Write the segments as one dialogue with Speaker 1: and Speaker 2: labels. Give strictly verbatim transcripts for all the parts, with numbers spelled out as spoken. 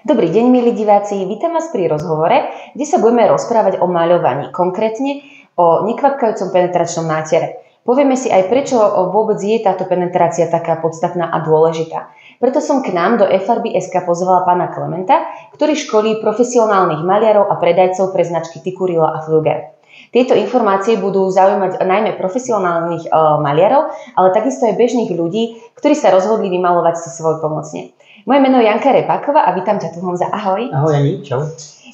Speaker 1: Dobrý deň, milí diváci, vítam vás pri rozhovore, kde sa budeme rozprávať o maľovaní, konkrétne o nekvapkajúcom penetračnom nátere. Povieme si aj, prečo vôbec je táto penetrácia taká podstatná a dôležitá. Preto som k nám do ef er bé bodka es ká pozvala pána Klementa, ktorý školí profesionálnych maliarov a predajcov pre značky Tikkurila a Flügger. Tieto informácie budú zaujímať najmä profesionálnych uh, maliarov, ale takisto aj bežných ľudí, ktorí sa rozhodli vymalovať si svoj pomocne. Moje meno je Janka Repáková a vítam ťa tu, Honza. Ahoj.
Speaker 2: Ahoj, Jani. Čau.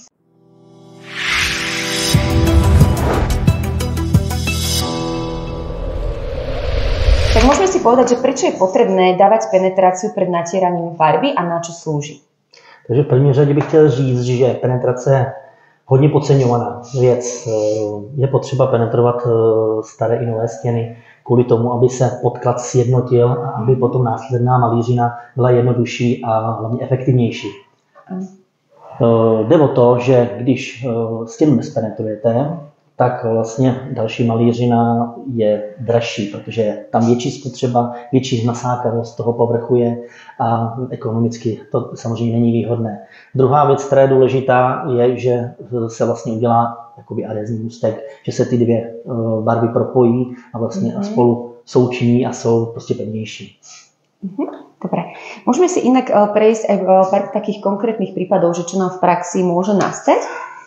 Speaker 1: Tak môžeme si povedať, že prečo je potrebné dávať penetráciu pred natieraním farby a na čo slúži?
Speaker 2: Takže v první řadě bych chtěl říct, že penetrace je hodně podceňovaná věc. Je potřeba penetrovat staré i nové stěny kvůli tomu, aby se podklad sjednotil a aby potom následná malířina byla jednodušší a hlavně efektivnější. Mm. Jde o to, že když stěnu nespenetrujete, tak vlastně další malířina je dražší, protože je tam větší spotřeba, větší nasákavost toho povrchu je a ekonomicky to samozřejmě není výhodné. Druhá věc, která je důležitá, je, že se vlastně udělá jakoby adhezní můstek, že se ty dvě barvy propojí a vlastně mm-hmm. spolu součiní a jsou prostě pevnější.
Speaker 1: Mm-hmm. Dobre. Môžeme si inak prejsť aj pár takých konkrétnych prípadov, že čo nám v praxi môže nastať.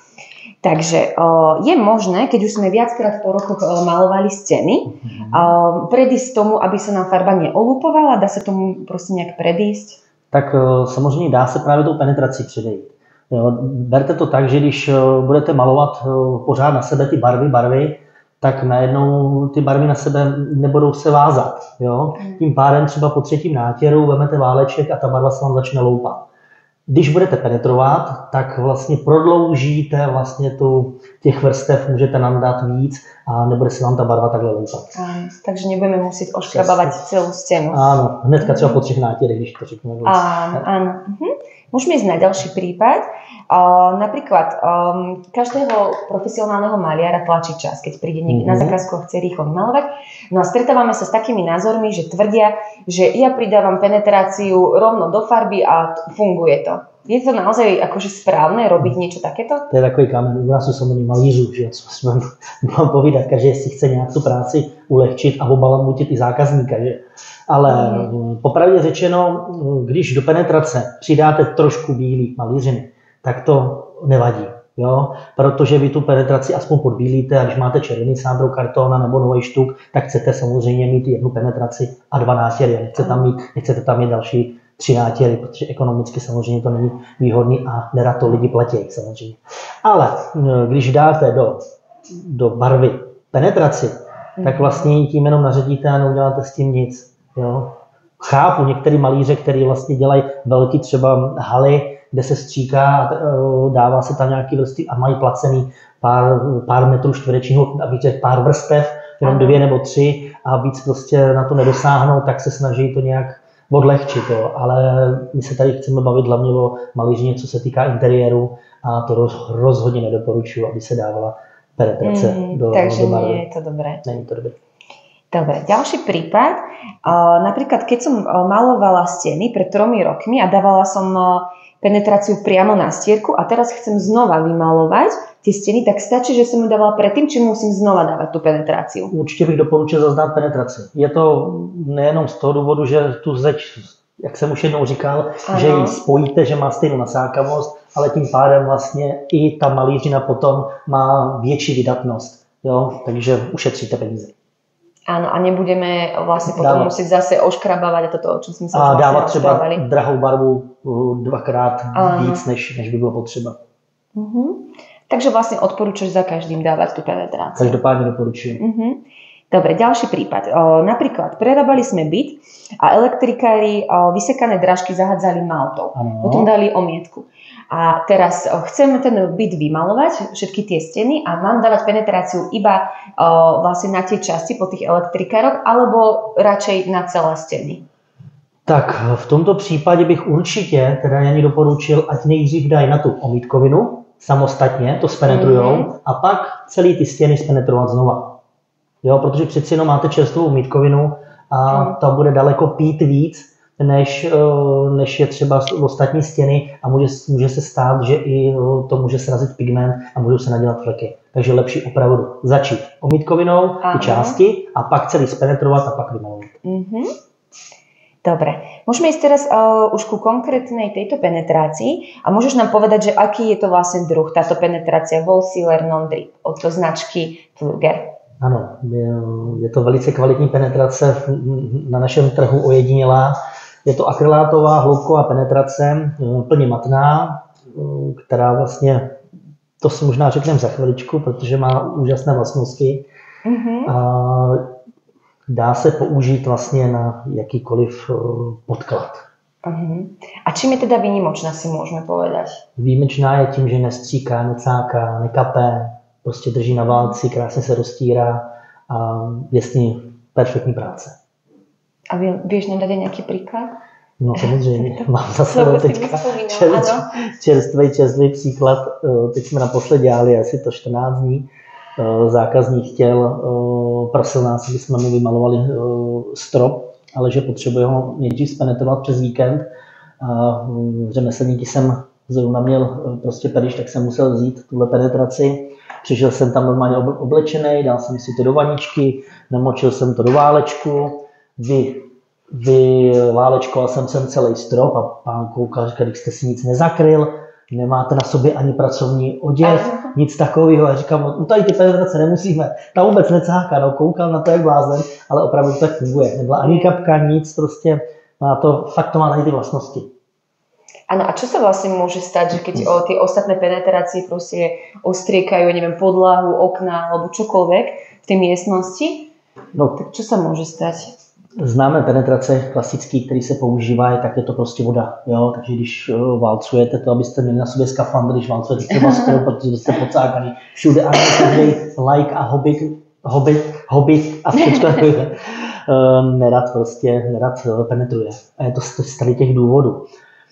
Speaker 1: Takže je možné, keď už sme viackrát po rokoch malovali steny, mm-hmm. predísť tomu, aby sa nám farba neolupovala? Dá sa tomu prostě nějak predísť?
Speaker 2: Tak samozřejmě dá se právě tou penetrací předejít. Jo, berte to tak, že když budete malovat pořád na sebe ty barvy, barvy, tak najednou ty barvy na sebe nebudou se vázat. Jo? Tím pádem třeba po třetím nátěru vemete váleček a ta barva se vám začne loupat. Když budete penetrovat, tak vlastně prodloužíte vlastně tu, těch vrstev, můžete nandat víc a nebude se vám ta barva takhle loupat.
Speaker 1: Áno, takže nebudeme muset oškrabávať celou stěnu.
Speaker 2: Áno, hnedka třeba po třech nátěrech, když to řeknu.
Speaker 1: Áno, áno. Mhm. Môžeme ísť na ďalší prípad. Uh, napríklad um, každého profesionálneho maliara tlačí čas, keď príde niekde mm-hmm. na zákazku a chce rýchlo vymalovať. No a stretávame sa s takými názormi, že tvrdia, že ja pridávam penetráciu rovno do farby a funguje to. Je to naozaj akože správne robiť niečo takéto?
Speaker 2: To je takový kámen úrazu samozřejmě malířů, že co jsme vám povídat, každý si chce nějak tu práci ulehčit a obalamutit i zákazníka, že? Ale mm. popravdě řečeno, když do penetrace přidáte trošku bílý malířiny, tak to nevadí, jo? Protože vy tu penetraci aspoň podbílíte a když máte červený sábro kartona nebo nový štuk, tak chcete samozřejmě mít jednu penetraci a dva nátěry. Nechcete tam mít, nechcete tam mít další tři nátěry, protože ekonomicky samozřejmě to není výhodný a nerad to lidi platí samozřejmě. Ale když dáte do, do barvy penetraci, tak vlastně tím jenom naředíte a neuděláte s tím nic. Jo? Chápu některý malíře, který vlastně dělají velký třeba haly, kde se stříká, dává se tam nějaký vrstvy a mají placený pár, pár metrů čtverečního, aby těch pár vrstev, jenom dvě nebo tři a víc prostě na to nedosáhnou, tak se snaží to nějak odlehčit. Jo. Ale my se tady chceme bavit hlavně o malířině, co se týká interiéru a to roz, rozhodně nedoporučuji, aby se dávala penetrace mm, do,
Speaker 1: takže
Speaker 2: do barvy.
Speaker 1: Takže nie je to dobré.
Speaker 2: Není to dobré.
Speaker 1: Dobre, ďalší prípad. Uh, napríklad, keď som uh, malovala steny pred tromi rokmi a dávala som uh, penetráciu priamo na stierku a teraz chcem znova vymalovať tie steny, tak stačí, že som ju dávala predtým, či musím znova dávať tú penetráciu?
Speaker 2: Určitě bych doporučil zaznat penetraci. Je to nejenom z toho důvodu, že tu zeď, jak jsem už jednou říkal, ano. že ji spojíte, že má stejnou nasákavost, ale tím pádem vlastně i ta malířina potom má větší vydatnost. Jo? Takže ušetříte peníze.
Speaker 1: Áno, a nebudeme vlastne potom dávat. musieť zase oškrabávať a toto, o čom sme sa
Speaker 2: a
Speaker 1: vlastne
Speaker 2: dávat třeba
Speaker 1: rozprávali.
Speaker 2: drahou barvu dvakrát áno. víc, než, než by bylo potřeba.
Speaker 1: Uh-huh. Takže vlastne odporúčaš za každým dávať tú penetráciu.
Speaker 2: Každopádne doporučujem.
Speaker 1: Uh-huh. Dobre, ďalší prípad. O, napríklad, prerábali sme byt a elektrikári o, vysekané drážky zahádzali maltou. Ano. Potom dali omietku. A teraz o, chceme ten byt vymalovať, všetky tie steny a mám dávať penetráciu iba o, vlastne na tie časti po tých elektrikároch, alebo radšej na celé steny?
Speaker 2: Tak v tomto případě bych určitě teda Jani doporučil, ať nejdřív dají na tu omítkovinu, samostatně to spenetrujou mm-hmm. a pak celý ty stěny spenetrovat znova. Jo, protože přeci jenom máte čerstvou omítkovinu a mm. ta bude daleko pít víc, než, než je třeba ostatní stěny a může, může se stát, že i to může srazit pigment a můžou se nadělat fleky. Takže lepší opravdu začít omítkovinou, ty části a pak celý spenetrovat a pak vymalovat.
Speaker 1: Mm-hmm. Dobre, môžeme ísť teraz uh, už ku konkrétnej tejto penetrácii a môžeš nám povedať, že aký je to vlastne druh, táto penetrácia Wallsealer Non-Drip od značky Pfluger.
Speaker 2: Ano, je, je to velice kvalitní penetrace, na našem trhu ojedinělá. Je to akrylátová hloubková penetrace, plně matná, která vlastně, to si možná řekneme za chviličku, protože má úžasné vlastnosti. Mm-hmm. A dá se použít vlastně na jakýkoliv podklad.
Speaker 1: Uh-huh. A čím je teda výnimočná, si můžeme povedať?
Speaker 2: Výjimečná je tím, že nestříká, necáká, nekapé, prostě drží na válci, krásně se roztírá a je s ní perfektní práce. A
Speaker 1: vy, vieš nám dať nějaký příklad?
Speaker 2: No samozřejmě, mám za sebou teďka čerstvý, čerstvý příklad. Teď jsme naposled dělali asi to čtrnáct dní. Zákazník chtěl, prosil nás, aby jsme mu vymalovali strop, ale že potřebuje ho nejdřív spenetrovat přes víkend. A řemeslníky jsem zrovna měl prostě periš, tak jsem musel vzít tuhle penetraci. Přišel jsem tam normálně oblečený, dal jsem si to do vaničky, namočil jsem to do válečku, vy, vywálečkoval jsem sem celý strop a pán koukal, říkal, když jste si nic nezakryl, nemáte na sobě ani pracovní oděv, nic takového. A říkám, u tady ty penetrace nemusíme, ta vůbec necáká, no, koukal na to jak blázen, ale opravdu to tak funguje. Nebyla ani kapka, nic, prostě má to, fakt to má tady ty vlastnosti.
Speaker 1: Áno, a čo sa vlastne môže stať, že keď o tie ostatné penetrácie proste ostriekajú, neviem, podlahu, okna alebo čokoľvek v tej miestnosti, no, tak čo sa môže stať?
Speaker 2: Známe penetrace klasický, který se používá, tak je to prostě voda. Jo? Takže když válcujete to, abyste měli na sobě skafandr, když válcujete třeba strop, protože jste pocákaný. Všude ano, like a hobbit, hobbit, hobbit a všechno nerad prostě, nerad penetruje. A je to z tady těch důvodů.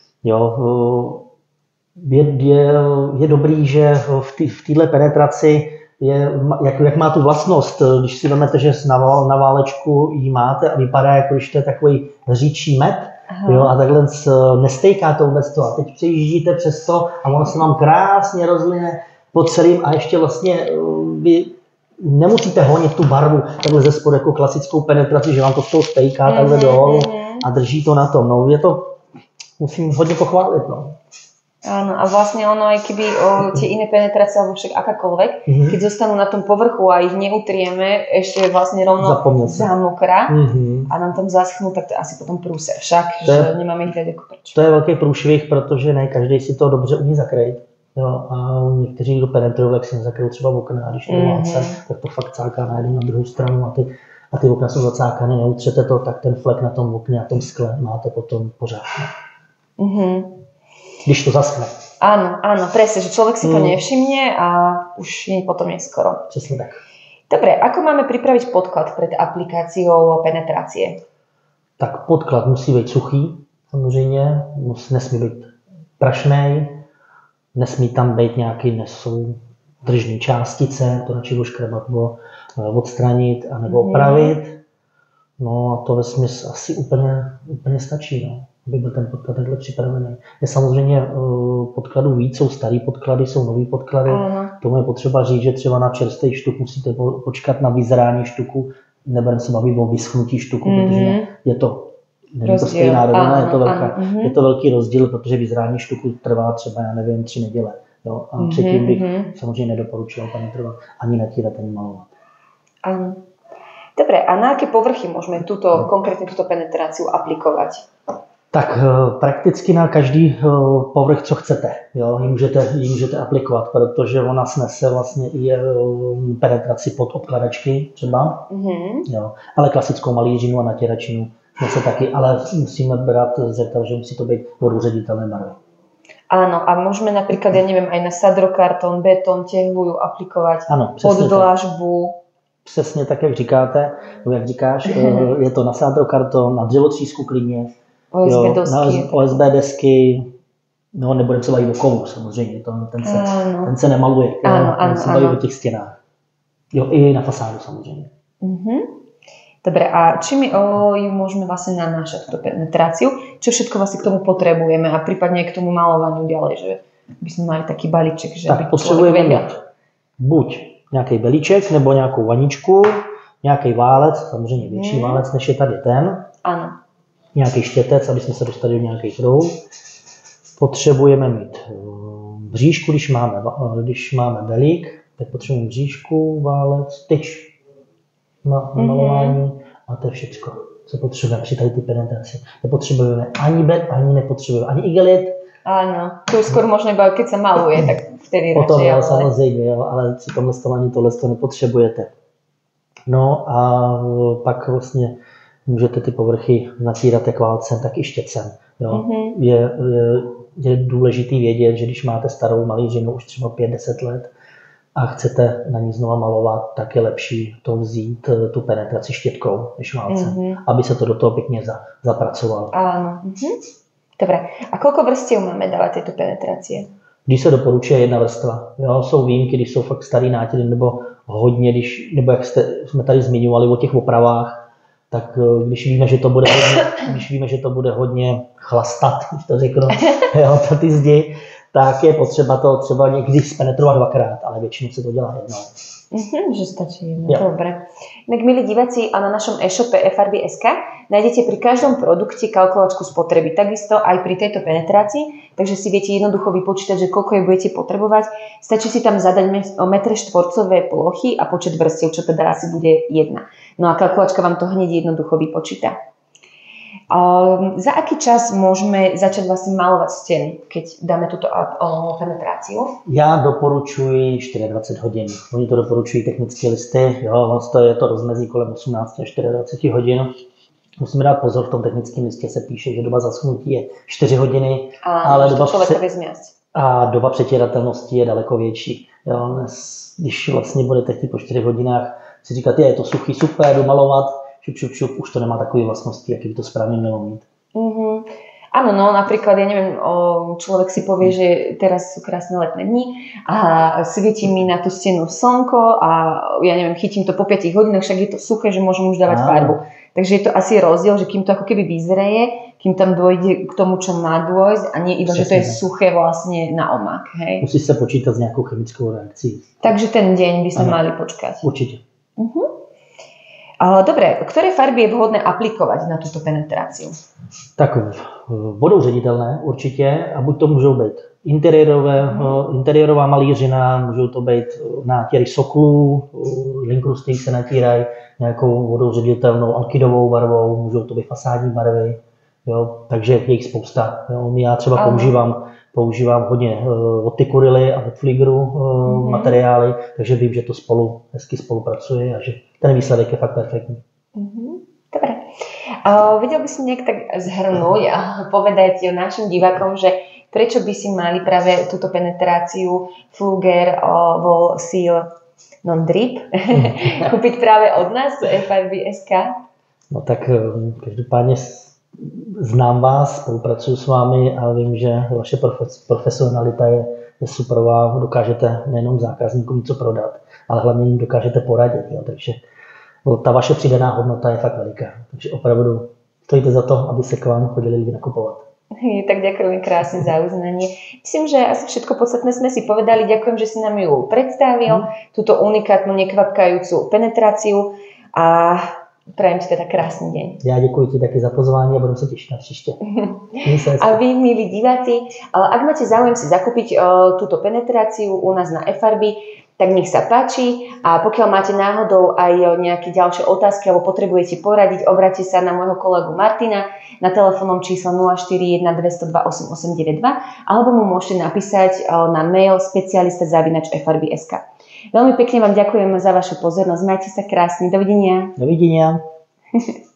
Speaker 2: Jo, je, je, je dobrý, že v této penetraci je, jak, jak má tu vlastnost, když si vezmete, že na, na válečku ji máte a vypadá, jako když to je takový hříčí med, jo, a takhle nestejká to vůbec to. A teď přejíždíte přes to a ono se vám krásně rozline po celým a ještě vlastně vy nemusíte honit tu barvu takhle ze spodu jako klasickou penetraci, že vám to z toho stejká takhle dolů a drží to na tom. No, je to musím hodně pochválit, no.
Speaker 1: Áno, a vlastne ono, aj keby o, tie iné penetrácie, alebo však akákoľvek, mm-hmm. keď zostanú na tom povrchu a ich neutrieme, ešte vlastne rovno zamokra mm-hmm. a nám tam zaschnú, tak to je asi potom průser. Však, to že je, nemáme ich dať ako preč.
Speaker 2: To je velký průšvih, protože ne každý si to dobře umí zakrýt. Jo, a někteří, kdo penetrují, tak si nezakryjou třeba okna, a když to mm-hmm. válce, tak to fakt cáká na jednu na druhou stranu a ty, a ty okna jsou zacákané, neutřete to, tak ten flek na tom okně a tom skle máte potom pořád.
Speaker 1: Mm-hmm.
Speaker 2: Když to zaschne.
Speaker 1: Áno, áno, presne, že človek si to mm. nevšimne a už je potom neskoro.
Speaker 2: Přesně tak.
Speaker 1: Dobre, ako máme pripraviť podklad pred aplikáciou penetrácie?
Speaker 2: Tak podklad musí být suchý, samozřejmě, nesmí být prašnej, nesmí tam být nějaký nesou držní částice, to radši oškrabat nebo odstranit a nebo opravit. No a to vesměs asi úplně, úplně stačí, no, aby byl ten podklad takhle připravený. Je samozřejmě uh, podkladů víc, jsou starý podklady, jsou nový podklady. Ano. Tomu je potřeba říct, že třeba na čerstvý štuk musíte počkat na vyzrání štuku, nebereme se bavit o vyschnutí štuku, mm-hmm. protože je to, není to stejná rovina, je to, velká, je to velký rozdíl, protože vyzrání štuku trvá třeba, já nevím, tři neděle. Jo? A mm-hmm. předtím bych samozřejmě nedoporučil penetrovat, ani natírat, ani malovat.
Speaker 1: Ano. Dobre, a na aké povrchy môžeme túto, konkrétne túto penetráciu aplikovať?
Speaker 2: Tak prakticky na každý povrch, co chcete, jo, ji můžete, ji můžete aplikovat, protože ona snese vlastně i penetraci pod obkladačky třeba, mm-hmm. jo, ale klasickou malířinu a natěračinu snese taky, ale musíme brát zřetel, že musí to být vodoředitelné barvy.
Speaker 1: Áno, a môžeme napríklad, ja neviem, aj na sadrokartón, betón, tehlu ju aplikovať, pod dlažbu.
Speaker 2: Přesně tak, jak říkáte, jak říkáš, je to na sádrokarton, na dřevotřísku klidně,
Speaker 1: O S B jo, desky.
Speaker 2: O S B desky, no nebudeme se bavit o kovu samozřejmě, to, ten, se, ten se nemaluje,
Speaker 1: ano, ano,
Speaker 2: se baví o těch stěnách. Jo, i na fasádu samozřejmě.
Speaker 1: Uh-huh. Dobre, a či my o, ju môžeme vlastne nanášať, túto penetráciu? Čo všetko vlastne k tomu potrebujeme a prípadne k tomu malovaniu ďalej, že by sme mali taký balíček, že
Speaker 2: tak
Speaker 1: by
Speaker 2: potřebujeme mít buď nějaký belíček, nebo nějakou vaničku, nějaký válec, samozřejmě větší hmm. válec, než je tady ten.
Speaker 1: Ano.
Speaker 2: Nějaký štětec, aby jsme se dostali do nějakých rohů. Potřebujeme mít bříšku, když máme, když máme belík, tak potřebujeme bříšku, válec, tyč na malování mm-hmm. a to je všechno, co potřebujeme při tady ty penetraci. Nepotřebujeme ani bed, ani nepotřebujeme ani igelit.
Speaker 1: Áno, to je skôr možno iba keď sa maluje, tak vtedy
Speaker 2: Potom,
Speaker 1: radšej.
Speaker 2: Ale... samozřejmě, jo, ale při tomhle tom ani tohle to nepotřebujete. No a pak vlastně můžete ty povrchy natírat jak válcem, tak i štětcem. Jo. Mm-hmm. Je, je, je důležitý vědět, že když máte starou malířinu už třeba pět deset let a chcete na ní znova malovat, tak je lepší to vzít tu penetraci štětkou než válcem, mm-hmm. aby se to do toho pěkně za, zapracovalo.
Speaker 1: Áno. Mm-hmm. Dobre. A koľko vrstiev máme dávať tejto penetrácie?
Speaker 2: Když se doporučuje jedna vrstva. Jo, jsou výjimky, když jsou fakt starý nátěry, nebo hodně, když, nebo jak jste, jsme tady zmiňovali o těch opravách, tak když víme, že to bude hodně, když víme, že to bude hodně chlastat, když to řeknu, jo, to ty zdi, tak je potřeba to třeba někdy spenetrovat dvakrát, ale většinou se to dělá jednou.
Speaker 1: Mm-hmm, že stačí jedno, ja. Dobre. Inak, milí diváci, a na našom e-shope ef er bé bodka es ká nájdete pri každom produkte kalkulačku spotreby, takisto aj pri tejto penetrácii, takže si viete jednoducho vypočítať, že koľko jej budete potrebovať. Stačí si tam zadať o metre štvorcové plochy a počet vrstiev, čo teda asi bude jedna. No a kalkulačka vám to hneď jednoducho vypočíta. Um, za aký čas môžeme začať vlastne malovať steny, keď dáme túto uh, penetráciu?
Speaker 2: Já doporučuji dvacet čtyři hodin. Oni to doporučují technické listy, jo, to je to rozmezí kolem osmnáct až dvacet čtyři hodin. Musíme dát pozor, v tom technickém listě se píše, že doba zaschnutí je čtyři hodiny, a, ale doba, pře- a doba přetíratelnosti je daleko větší. Jo, když vlastně budete chtít po čtyřech hodinách si říkat, je, je to suchý, super, jdu malovat, šup, šup, šup, už to nemá takové vlastnosti, jaký by to správně mělo mít. Mm-hmm.
Speaker 1: Áno, no napríklad, ja neviem, človek si povie, že teraz sú krásne letné dni a svietí mi na tú stenu slnko a ja neviem, chytím to po piatich hodinách, však je to suché, že môžem už dávať farbu. Takže je to asi rozdiel, že kým to ako keby vyzreje, kým tam dôjde k tomu, čo má dôjsť a nie iba, že to je suché vlastne na omak. Hej?
Speaker 2: Musí sa počítať s nejakou chemickou reakcií.
Speaker 1: Takže ten deň by sa mali počkať.
Speaker 2: Určite.
Speaker 1: Uh-huh. Dobre, ktoré farby je vhodné aplikovať na túto penetráciu?
Speaker 2: Tak vodou ředitelné určitě a buď to můžou být interiérové, mm. interiérová malířina, můžou to být nátěry soklů, linkrusty se natírají nějakou vodou ředitelnou alkydovou barvou, můžou to být fasádní barvy, jo, takže je jich spousta. Jo. Já třeba mm. používám, používám hodně uh, od Tikurily a od Fligru uh, mm. materiály, takže vím, že to spolu hezky spolupracuje a že ten výsledek je fakt perfektní.
Speaker 1: Mm. Dobre. Uh, vedel by si nejak tak zhrnúť a povedať našim divákom, že prečo by si mali práve túto penetráciu Flugger uh, Wall Seal Non-Drip kúpiť práve od nás ef er bé bodka es ká?
Speaker 2: No tak každopádně znám vás, spolupracuju s vámi a vím, že vaše profes- profesionalita je, je superová, dokážete nejenom zákazníkům něco prodat, ale hlavně jim dokážete poradit, jo, takže ta vaše přidaná hodnota je fakt veliká. Takže opravdu stojíte za to, aby se k vám chodili lidi nakupovat.
Speaker 1: Tak ďakujem krásne za uznanie. Myslím, že asi všetko podstatné sme si povedali. Ďakujem, že si nám ju predstavil, mm. túto unikátnu, nekvapkajúcu penetráciu a prajem ti teda krásny deň.
Speaker 2: Já děkuji ti taky za pozvání a budem se těšit na příště.
Speaker 1: A vy, milí diváci, ak máte záujem si zakúpiť túto penetráciu u nás na ef er bé, tak nech sa páči a pokiaľ máte náhodou aj nejaké ďalšie otázky alebo potrebujete poradiť, obráťte sa na môjho kolegu Martina na telefónnom čísle nula štyri jeden dva nula dva osem osem deväť dva alebo mu môžete napísať na mail specialista zavináč ef er bé bodka es ká. Veľmi pekne vám ďakujem za vašu pozornosť. Majte sa krásne. Dovidenia.
Speaker 2: Dovidenia.